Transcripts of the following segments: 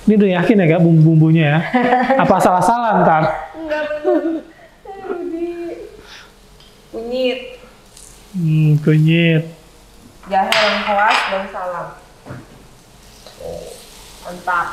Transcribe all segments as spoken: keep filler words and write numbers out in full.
Ini udah yakin ya Kak bumbu-bumbunya ya? Apa salah-salah ntar? Enggak bener. Di kunyit. Hmm, kunyit. Jahe lengkuas, daun salam. Oh, mantap.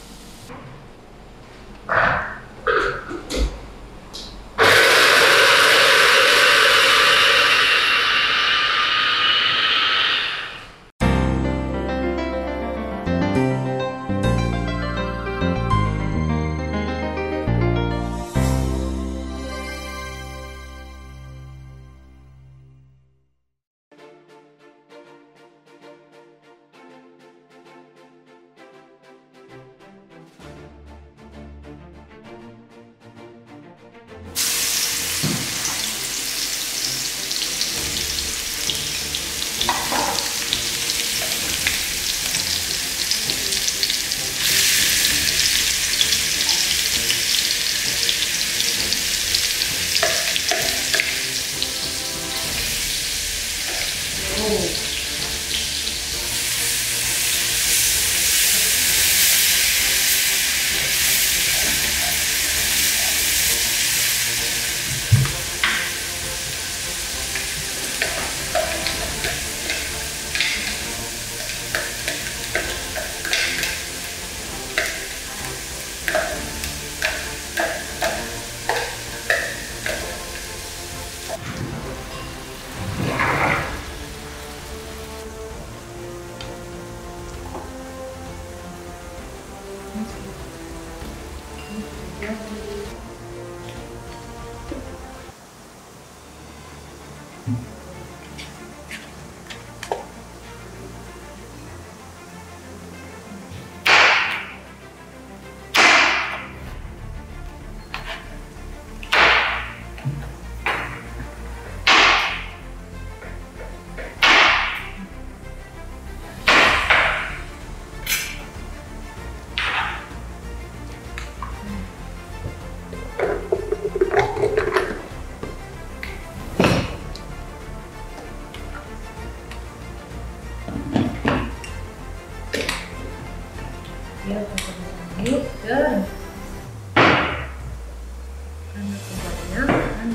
Ya, yuk, dan karena kebanyakan.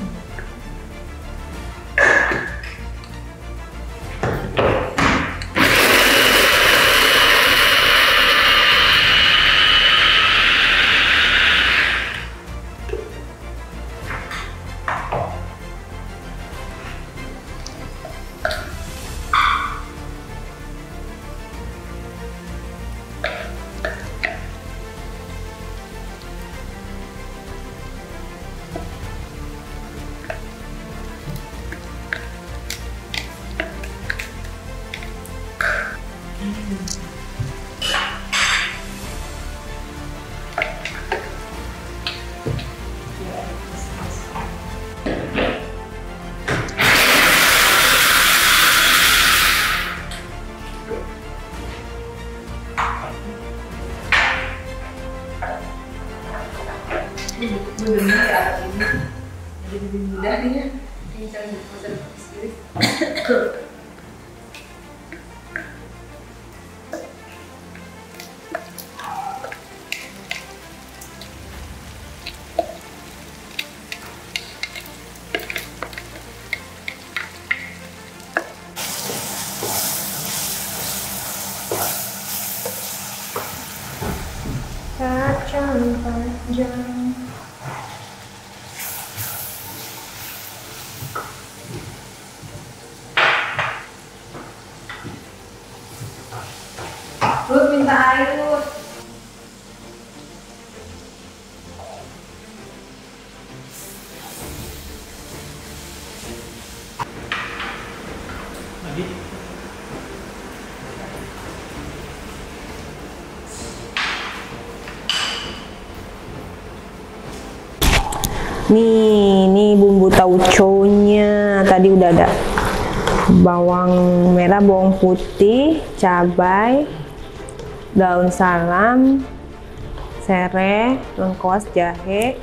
Bener ya alat ini jadi lebih mudah nih ya ini cara masak sendiri. Kacang panjang. Lut minta air Lut. Lagi. Nih, nih bumbu tauconya. Tadi udah ada bawang merah, bawang putih, cabai, daun salam, serai, lengkuas, jahe,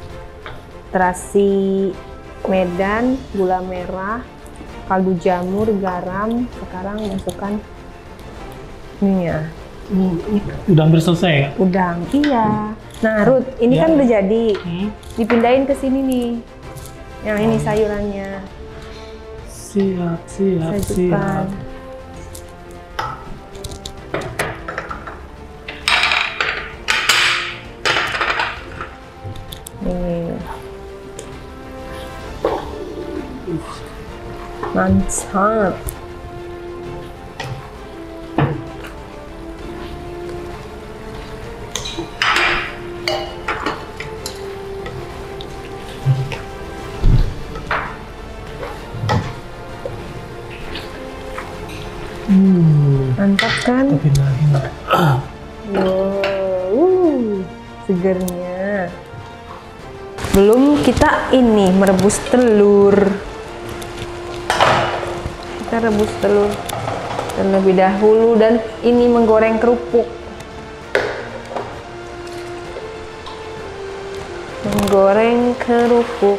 terasi Medan, gula merah, kaldu jamur, garam. Sekarang masukkan ininya, Uh, udah hampir selesai ya? Udang, iya. Nah, Ruth, ini Ya. kan udah jadi. Hmm. Dipindahin ke sini nih. Yang ini sayurannya. Siap, siap, Sajukan. siap. Nih. Mantap. Hmm. Mantap kan? Tapi lagi nggak? Wow, segernya. Belum kita ini merebus telur. Kita rebus telur terlebih dahulu dan ini menggoreng kerupuk. Menggoreng kerupuk.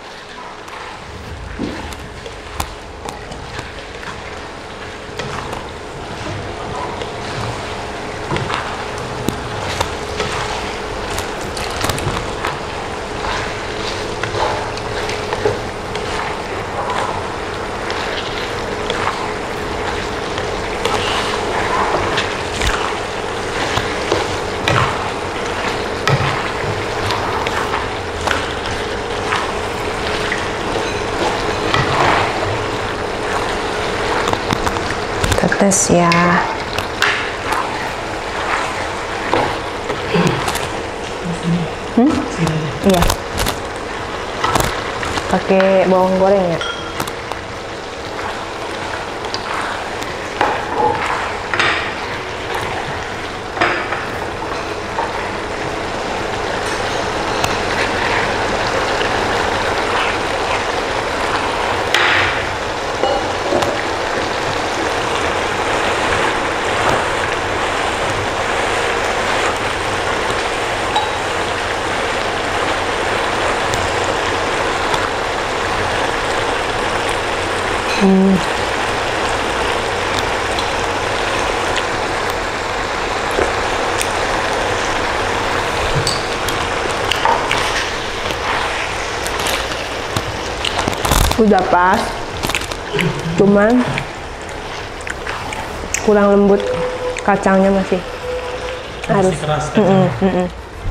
Tetes ya. Hmm? Iya. Pakai bawang goreng ya. Hmm. Udah pas, cuman kurang lembut, kacangnya masih harus. Masih keras Mm-mm, kacangnya. mm-mm.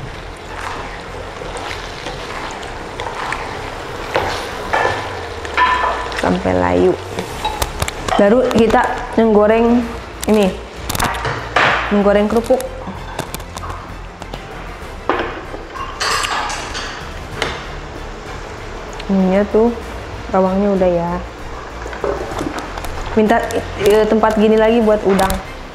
Sampai layu. Baru kita menggoreng ini, menggoreng kerupuk. Ininya tuh bawangnya udah ya. Minta eh, tempat gini lagi buat udang.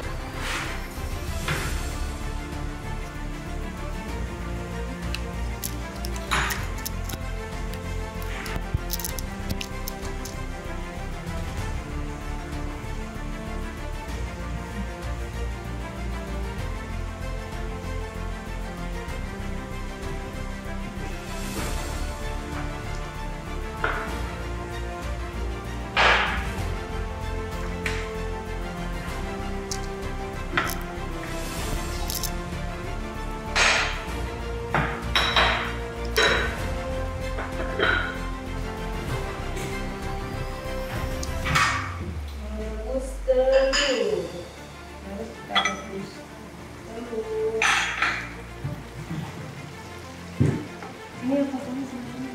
Rebus telur. Harus kita rebus telur. Ini yang potongnya sama ini.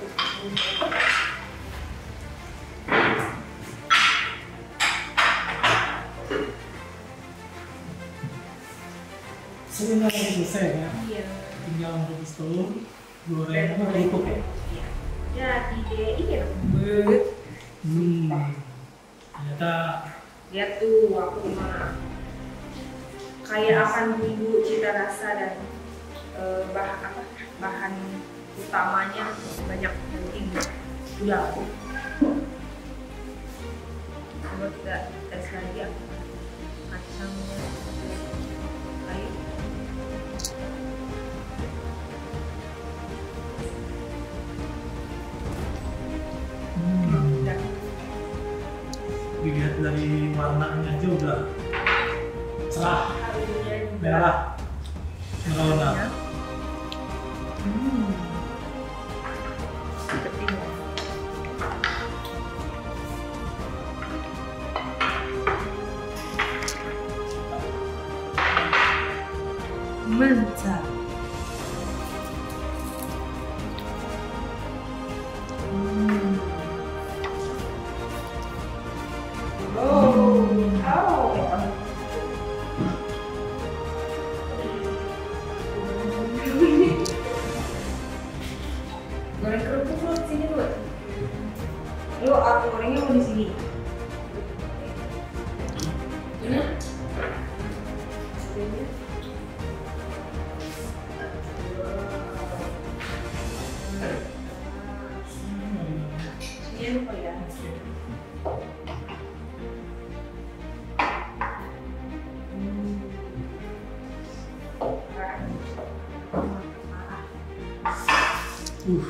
Sebenarnya udah selesai ya. Iya. Tinggal rebus telur, goreng apa kerupuk ya? Ya, ide iya banget. Hmm. Ternyata Lihat tuh aku mah kayak akan bumbu cita rasa dan eh, bah apa bahan utamanya banyak daging udah aku. Coba kita tes lagi apa kacangnya kayak hmm, udah. dilihat dari warnanya aja udah cerah. Harusnya merah. Merah. Hmm. Seperti ini. Mantap. Hmm. Oh, oh. Goreng kerupuk lo di sini lo. Lo aku gorengnya mau di sini. Ini. Ini. Ini lupa ya. Uh.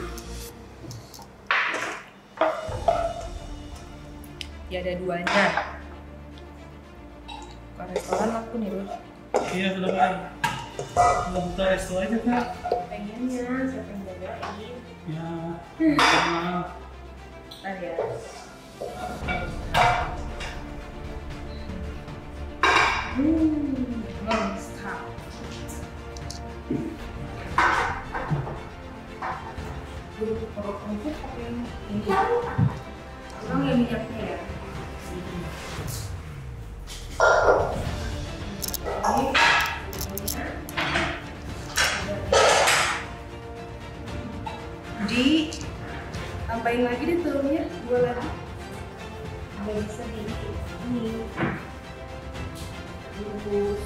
Ya ada duanya. Ke restoran aku nih Rus. Iya sudah baik. Udah buka resto aja kak. Pengennya siapa yang jagain? Ya. Sama. Ntar ya. Hmm, mantap. Kalau kerupuk pakai ini. Emang ya minyaknya ya. Di tambahin lagi deh telurnya, dua lagi. Nggak bisa di ini. Terus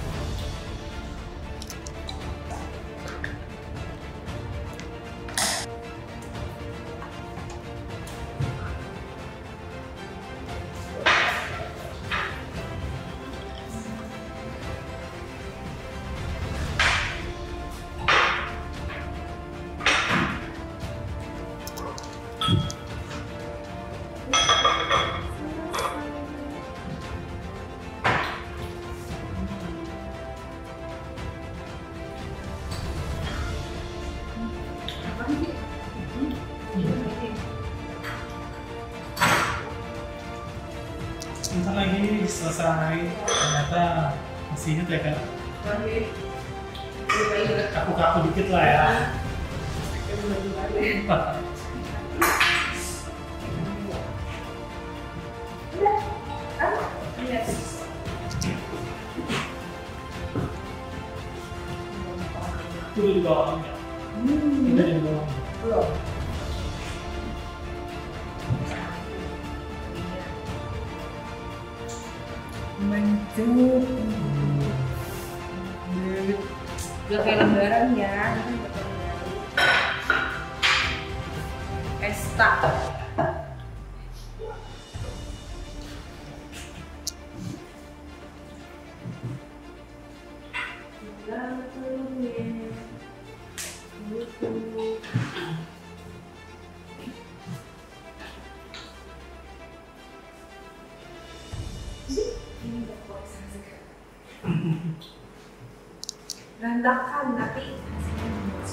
Bentar lagi selesai. Ternyata masih inget ya kak. Kaku-kaku dikit lah ya. Itu di bawahnya. Ini di bawah. belum. Mantap. Gak kayak lembaran ya, ini kan betul baru. Esta. Tinggal telurnya. Gitu. Ini udah puasa sekarang. Berantakan tapi hasilnya bagus.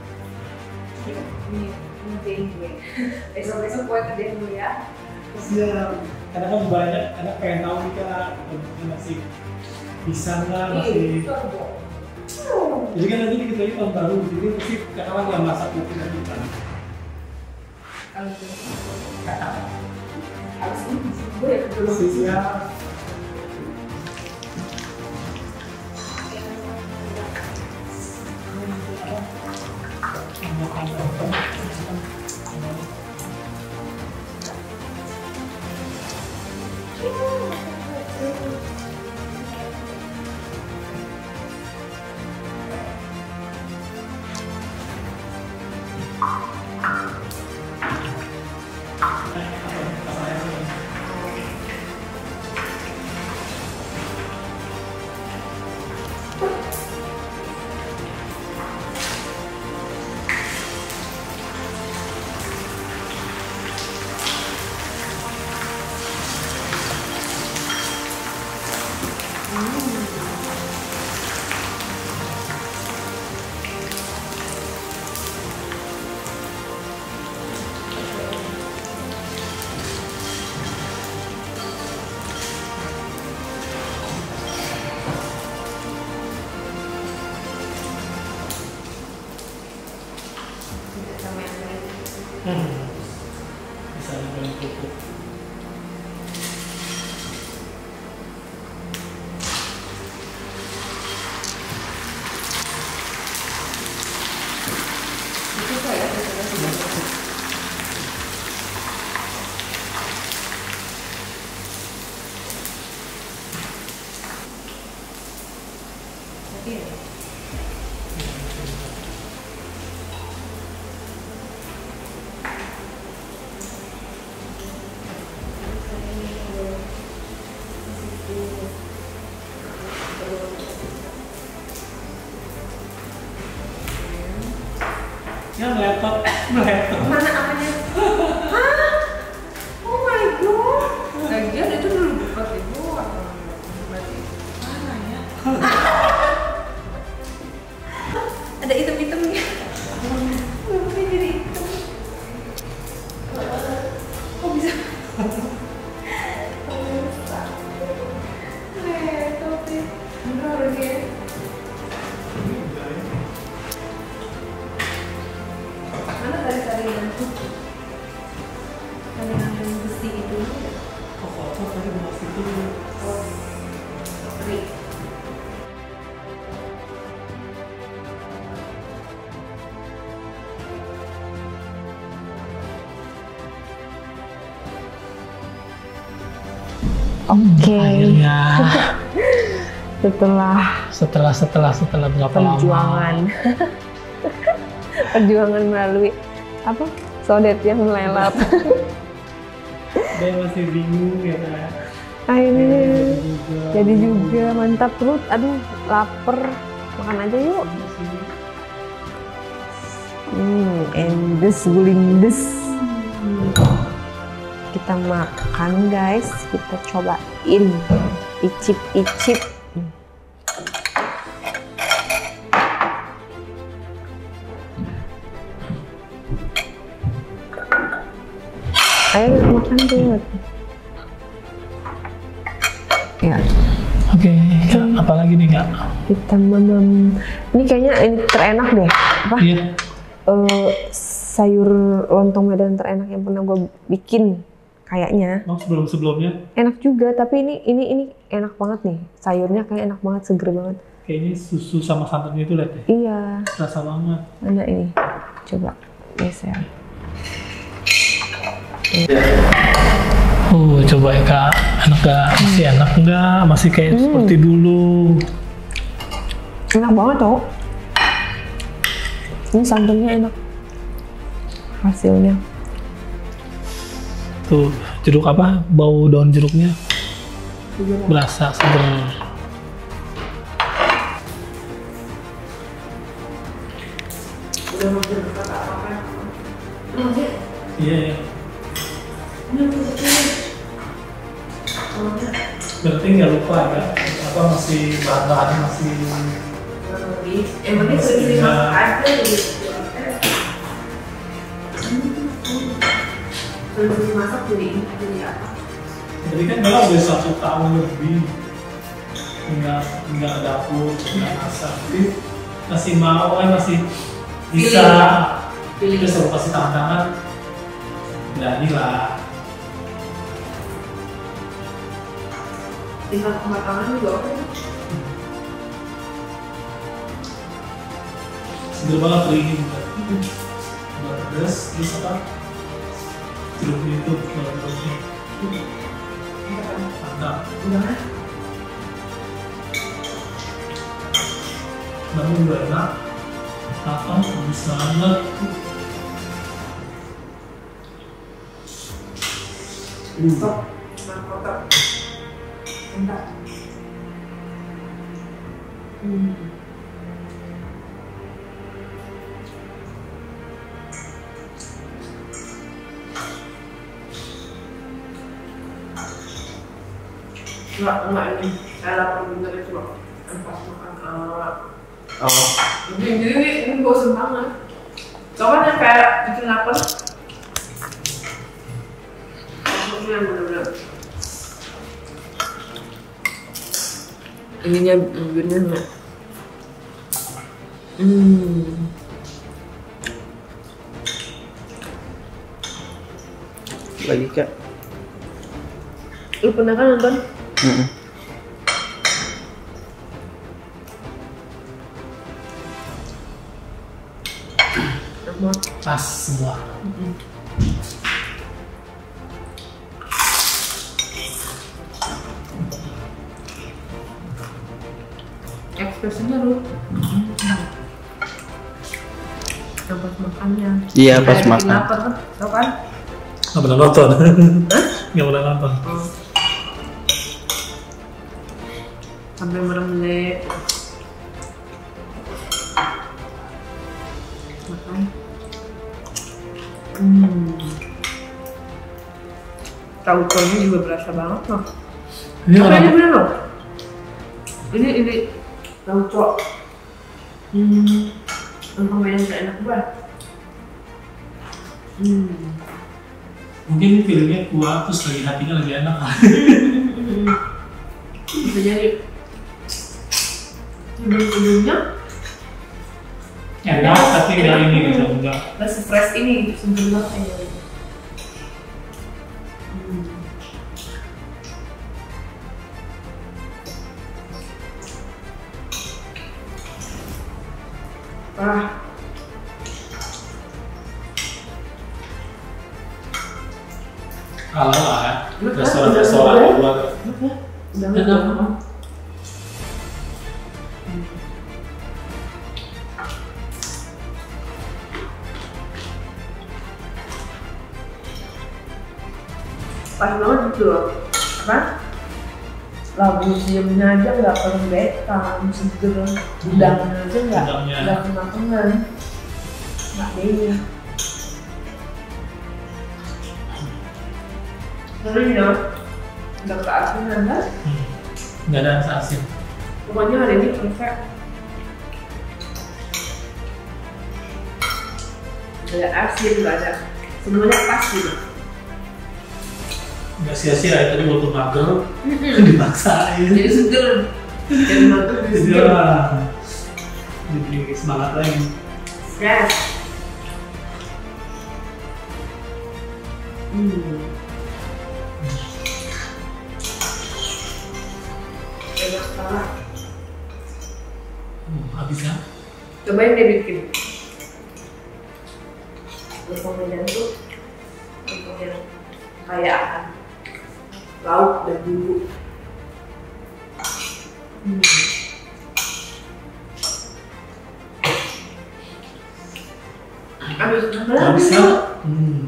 Ini ini day gue. Besok-besok gue kerjain dulu ya. Siap. Karena kan banyak, karena pengen tahu nih kak, bentuknya masih bisa nggak masih. Iya, Jadi kan nanti kita ini tahun baru, jadi pasti kakak lagi yang masak mungkin nanti kan. kalau itu harus ini bisa gue ya dulu. Siap. Hmm. Bisa digoreng kerupuk. Itu saya Ya meletot, meletot. mana apanya? Hah? Oh my god. Lagian itu dulu buka ibu apa? Berarti mana ya? Ada item-itemnya. Kenapa jadi item? Kok bisa? Meletot sih. Bener lagi ya. Mana tadi-tadi yang tadi yang besi itu? Oh, kotor tadi masih itu. Oh, kering. Oke. Akhirnya Setelah setelah setelah setelah berapa perjuangan, lama? perjuangan melalui apa? Sodet yang melelat. Dia masih bingung ya kan. Akhirnya juga. jadi juga mantap perut. Aduh, lapar. Makan aja yuk. Hmm, endes gulindes. Kita makan guys. Kita cobain. Icip-icip. Ayo makan tuh. Ya. Oke, okay. Apa lagi nih Kak? Kita memam. Ini kayaknya ini terenak deh. Apa? Iya. Uh, sayur lontong Medan terenak yang pernah gue bikin. Kayaknya. Oh, sebelum-sebelumnya? Enak juga, tapi ini ini ini enak banget nih. Sayurnya kayak enak banget, seger banget. Kayaknya susu sama santannya itu lihat deh. Iya. Rasa banget. Mana ini? Coba geser. Oh, coba ya Kak. Enak gak? Masih enak nggak? Masih kayak Hmm. seperti dulu? Enak banget tau. Ini santannya enak. Hasilnya. Tuh, jeruk apa? Bau daun jeruknya berasa seger. Udah mau berbuka apa-apa? Iya, iya. Berarti nggak lupa ya? Apa masih bahan-bahannya masih Yang penting segini dimasak aja gitu. Kalau dimasak jadi ini jadi apa? jadi kan malah udah satu tahun lebih nggak nggak dapur nggak masak, jadi masih mau kan masih bisa. Pilih. Terus kalau kasih tantangan berani lah. Tinggal kematangan juga oke. Seger banget keringin kan. Udah pedas, terus apa? Jeruknya itu, jeruknya mantap. Udah. Namun udah enak, matang, habis banget. Stop. Mantap. Mantap. Hmm. Enggak, enggak ini. Saya lapar bener itu loh. Pas makan. Uh, Oh, Jadi ini, ini bosen banget. Soalnya yang kayak bikin lapar. Maksudnya yang bener-bener. Ininya bibirnya enggak. Hmm. lagi Kak. Lu pernah kan nonton? Mm-mm. Pas semua. Ekspresinya lu. Yang pas makannya. Iya pas Kayak bikin makan. lapar kan? Tau kan? Nggak pernah nonton. Nggak pernah nonton. Oh. Sampai meremlek. Makan. Hmm. Tauconya juga berasa banget loh. Ini Apa orang ini bener loh? Ini ini tauco. Hmm. Untuk main yang enak banget. Hmm. mungkin ini filmnya kuat terus lagi hatinya lagi enak. Bisa jadi. Sebelum-sebelumnya Enak tapi nggak ini gitu, nggak. masih fresh ini sebelum aja. Hmm. Ah, Halal lah ya. Enak, Restoran-restoran enak, di luar. udah Enak. enak. Pas banget gitu loh. Apa? Lagu museumnya aja nggak perlu beta, seger. Udangnya aja nggak Udangnya. nggak kena-kena. Nggak deh. Ngeri ya, nggak keasinan kan? Hmm. Nggak ada rasa asin. Pokoknya hari ini perfect. Nggak ada asin, nggak ada. Semuanya pas gitu. Nggak sia-sia ya, tadi waktu mager Mm-mm. dipaksain. Jadi seger. Jadi mantap, jadi Jadi seger. ya, jadi semangat lagi. Fresh. Hmm. Enak banget. Hmm, habis ya? Cobain deh bikin. Untuk medan tuh untuk yang kaya akan lauk dan bumbu. Hmm. Habis berapa lagi? Habis ya? Hmm.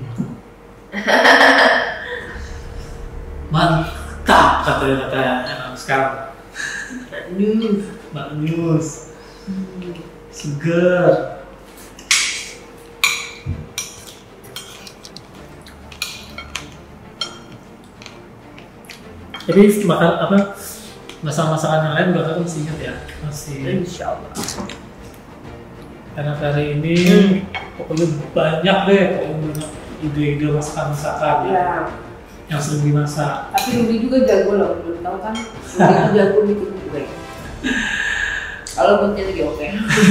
Mantap katanya katanya enak sekarang. News. Mbak News. Hmm. Seger. Tapi makan apa masakan-masakan yang lain juga kan masih ingat ya, masih. Insya Allah. Karena hari ini pokoknya banyak deh, pokoknya banyak ide-ide masakan-masakan ya. Ya. Yang sering dimasak. Tapi Rudy juga jago loh, belum tahu kan? Rudy itu jago bikin kue. Kalau moodnya lagi oke.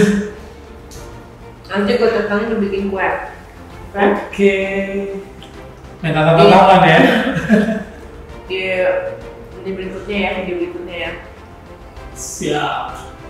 Nanti gue tentangnya udah bikin kue. Kan? Oke. Minta tanggapan ya. Di ini berikutnya ya, video berikutnya ya. Siap.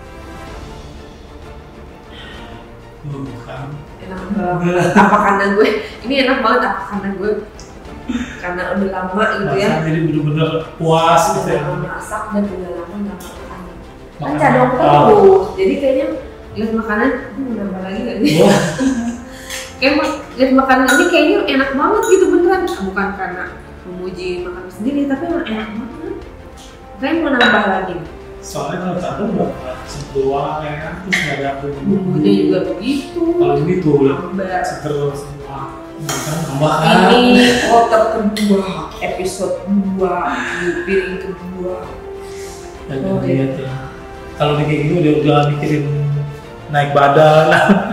Bukan. Enak banget. Apa karena gue? Ini enak banget apa karena gue? Karena udah lama gitu ya. Masak jadi bener-bener puas gitu Udah ya. lama masak dan udah lama nggak makan. Kan Makan cadang apa? terus. Jadi kayaknya lihat makanan, aku mau nambah lagi nggak nih? Wah. Kayak mak- lihat makanan ini kayaknya enak banget gitu beneran. Bukan karena memuji makanan sendiri, tapi emang enak banget. Kayak mau nambah lagi. Soalnya kalau campur udah semua ya kan, terus nggak ada bumbu. Bumbunya juga begitu. Kalau ini tuh Nambah. seger semua. Bukan tambahan. Ini kotak kedua, episode dua, di piring kedua. Dan Oh, lihat ya. Kalau kayak gini udah udah mikirin naik badan.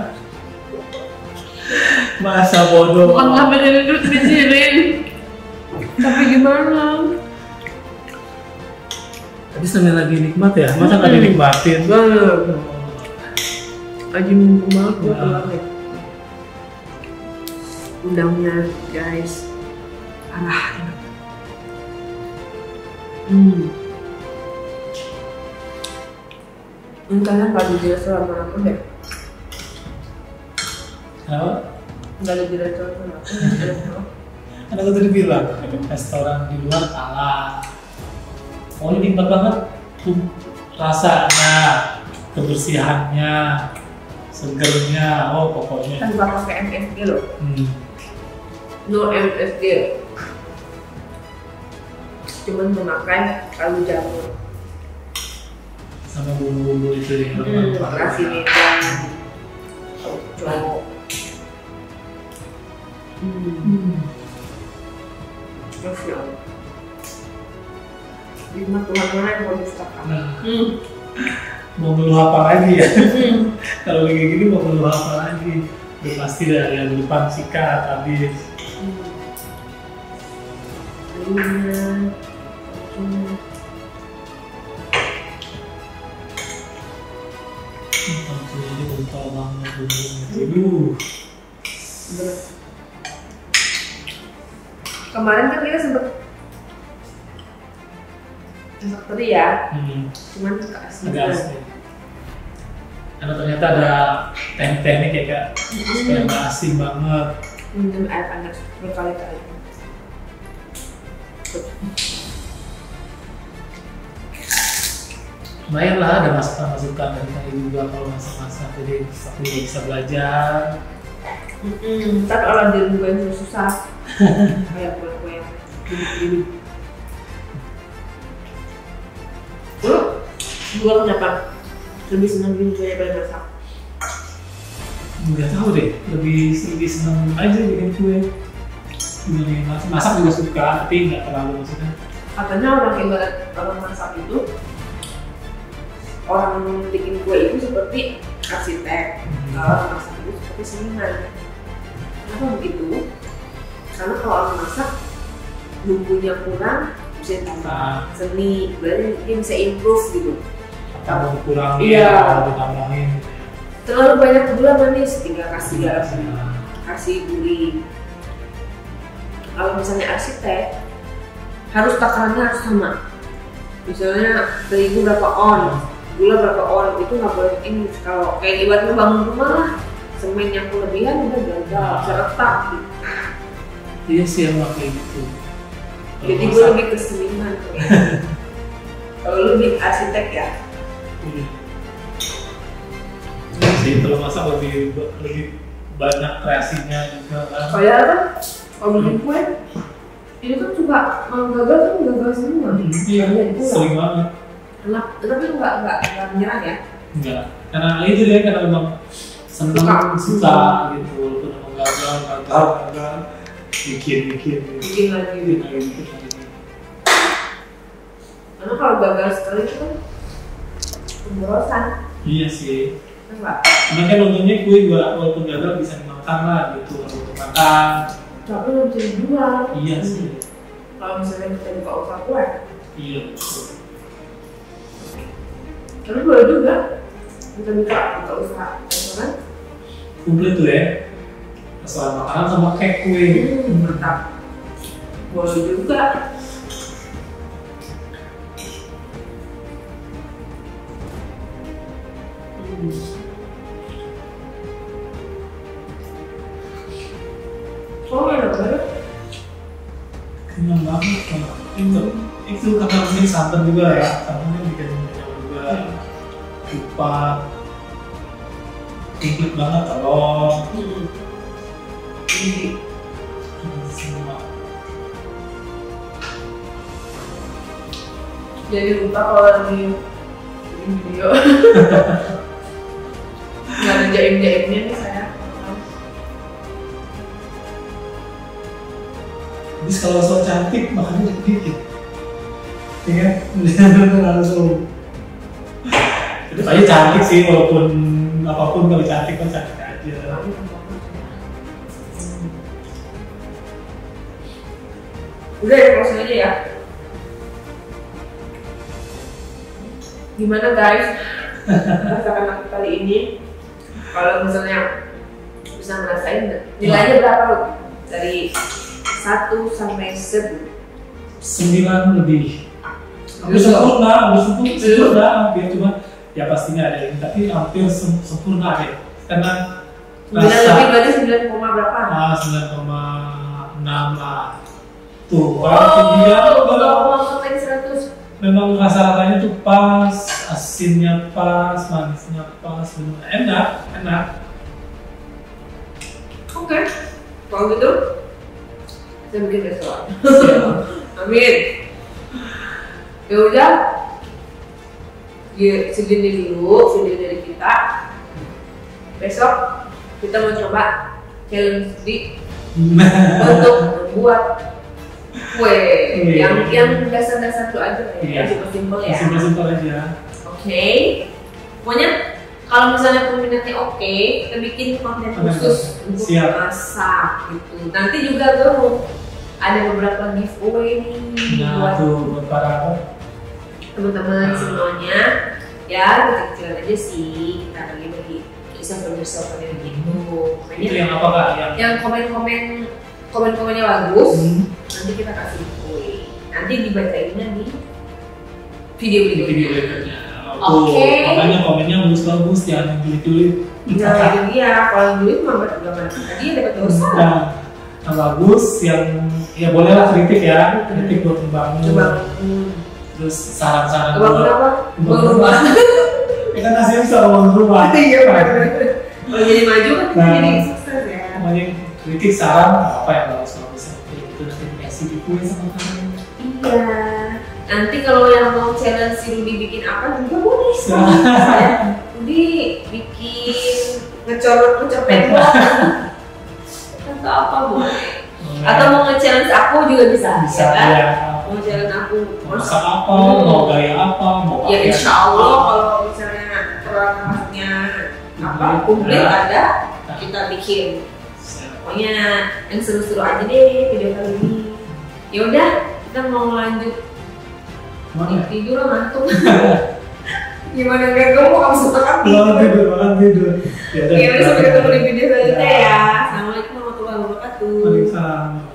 Masa bodoh. Bukan ngambilin duit mikirin. Tapi gimana? Tadi sambil lagi nikmat ya, masa nggak dinikmatin? Banget. Aji mumpung banget gue Ya. pulang ya. Udangnya guys. Parah enak. Hmm. Ini kalian kalau di restoran manapun deh. Kenapa? Nggak ada di restoran manapun. Kan aku tadi bilang, restoran di luar kalah. Oh ini nikmat banget tuh rasanya, kebersihannya, segernya, oh pokoknya. Tanpa pakai M S G loh. Hmm. No M S G. Cuman memakai kaldu jamur. Sama bumbu-bumbu itu yang Hmm, kasih medan, tauco. Hmm. Terus ya. Nikmat kemana-mana yang mau disertakan. Nah, Hmm. mau ngeluh apa lagi ya? Hmm. Kalau kayak gini mau ngeluh apa lagi? Udah pasti dari yang depan sikat habis. Hmm. Hmm. Hmm. Tentu ini kental banget bumbunya. Aduh. Bener. Kemarin kan kita sempet masak teri ya, Hmm. cuman kasih Agak asli. Karena ternyata ada teknik-teknik ya kak, supaya nggak asin banget. minum air panas berkali-kali. Lumayan lah ada masukan-masukan dari kami juga kalau masak-masak, jadi aku juga bisa belajar. Hmm, ntar kalau di rumah gue yang susah, kayak gue yang gini-gini. Lu, gue kenapa lebih senang bikin kue daripada masak? Nggak tahu deh, lebih lebih seneng aja bikin kue. Dibanding masak, masak juga suka, tapi nggak terlalu maksudnya. Katanya orang ibarat orang masak itu, orang bikin kue itu seperti arsitek, Hmm. kalau orang masak itu seperti seniman. Kenapa begitu? Karena kalau orang masak bumbunya kurang, bisa tambah Nah. seni, berarti dia bisa improve gitu. Atau kurangnya, Iya. atau ditambahin. Gitu ya. Terlalu banyak gula manis, tinggal kasih garam, Nah, kasih gurih. Kalau misalnya arsitek, harus takarannya harus sama. Misalnya terigu berapa on, gula berapa on, itu nggak boleh ini. Kalau kayak ibaratnya bangun rumah lah, semen yang kelebihan udah gagal, bisa retak gitu. Iya sih emang kayak gitu. Kalau Jadi gue masak, lebih ke seniman. Kalau lu lebih arsitek ya. iya. Iya sih, kalau masak lebih lebih banyak kreasinya juga kan. Kayak apa? Kalau bikin kue, ini kan suka mau gagal kan gagal semua. Hmm, Iya, itu sering banget. Enak, tapi lu nggak nggak nggak menyerah ya. Enggak, karena itu dia karena memang senang Suka. suka gitu, walaupun emang gagal, gagal, gagal, bikin, bikin, bikin, Bikin lagi. bikin lagi, bikin lagi. Karena kalau gagal sekali itu kan pemborosan, Iya sih. enggak? Karena kan untungnya kue juga walaupun gagal bisa dimakan lah gitu, kalau untuk makan. Tapi lu bisa dijual. Iya sih, Kalau misalnya kita buka usaha kue, iya betul. karena boleh juga kita buka buka usaha, kan? Komplit tuh ya, masalah makanan sama kayak kue. Hmm, mantap. Boleh juga. Hmm. Oh, enak banget. Kenyang banget kalau itu itu karena mungkin santan juga ya, santan kan bikin kenyang juga. Kupat, komplit banget telur. Hmm. Jadi, Semua. jadi lupa kalau lagi bikin video. Nggak ada jaim-jaimnya nih saya. Habis kalau soal cantik makannya dikit-dikit. Ya kan? Langsung. Itu aja cantik sih, walaupun apapun kalau cantik kan cantik aja. Udah ya, closing aja ya. Gimana guys? Masakan aku kali ini, kalau misalnya bisa ngerasain nilainya berapa loh? Dari satu sampai sepuluh. Sembilan lebih. Hampir Belum. sempurna, hampir sempurna, Belum. sempurna, hampir cuma ya pastinya ada ini, tapi hampir sem- sempurna deh. Karena Sembilan rasa lebih berarti sembilan koma berapa? ah, sembilan koma enam lah. Tuh, berarti dia kalau mau main seratus. memang rasa-rasanya tuh pas, asinnya pas, manisnya pas, bener enak, enak. Oke, kalau gitu saya bikin restoran. Siap. Amin. Ya udah, ya, segini dulu video dari kita. Besok kita mau coba challenge di untuk membuat kue yang yang dasar-dasar dulu aja ya, Iya. simpel-simpel ya. Simpel-simpel aja. Oke, pokoknya kalau misalnya peminatnya oke, kita bikin konten Konten khusus khusus. untuk Siap. masak gitu. Nanti juga gue mau ada beberapa giveaway nih Nah, buat tuh buat para teman-teman Nah. semuanya. Ya, kecil-kecilan aja sih, kita bagi-bagi server-server gitu. itu Makanya yang apa kak? Yang yang komen-komen komen-komennya bagus, Hmm. nanti kita kasih giveaway. Nanti dibacainnya di di video-video. video berikutnya. Oke. Tuh, makanya komennya bagus-bagus, jangan yang julid-julid. Nah, itu dia. Kalau yang dulu mah udah mana tadi dapat dosa. Nah, yang bagus, yang ya bolehlah kritik ya, kritik buat membangun. Coba hmm. Terus saran-saran Coba kenapa? buat Mau rumah. Ya kan hasilnya bisa bangun rumah. Iya benar. Kalau jadi maju kan kita Nah. jadi sukses ya. Makanya kritik saran apa yang bagus-bagus seperti itu nanti dikasih giveaway sama kalian. Iya. Nanti kalau yang mau challenge si Rudy bikin apa juga boleh. Siap. Misalnya, Rudy bikin ngecorot ngecor tembok atau apa boleh. Atau mau nge-challenge aku juga bisa. bisa ya kan? ya. Mau challenge aku Mau masak apa, Hmm. mau gaya apa, mau Ya pakaian insya Allah apa. kalau misalnya peralatannya apa Hmm. komplit Ya. ada, kita bikin. Siap. Pokoknya yang seru-seru aja deh video kali ini. Ya udah, kita mau lanjut Mana? tidur lah ngantuk. Gimana gak kamu mau kamu sempat Bangun tidur? tidur, bangun tidur. Ya udah, Ya udah sampai kita- ketemu di video selanjutnya Ya. ya. Assalamualaikum warahmatullahi wabarakatuh. Waalaikumsalam.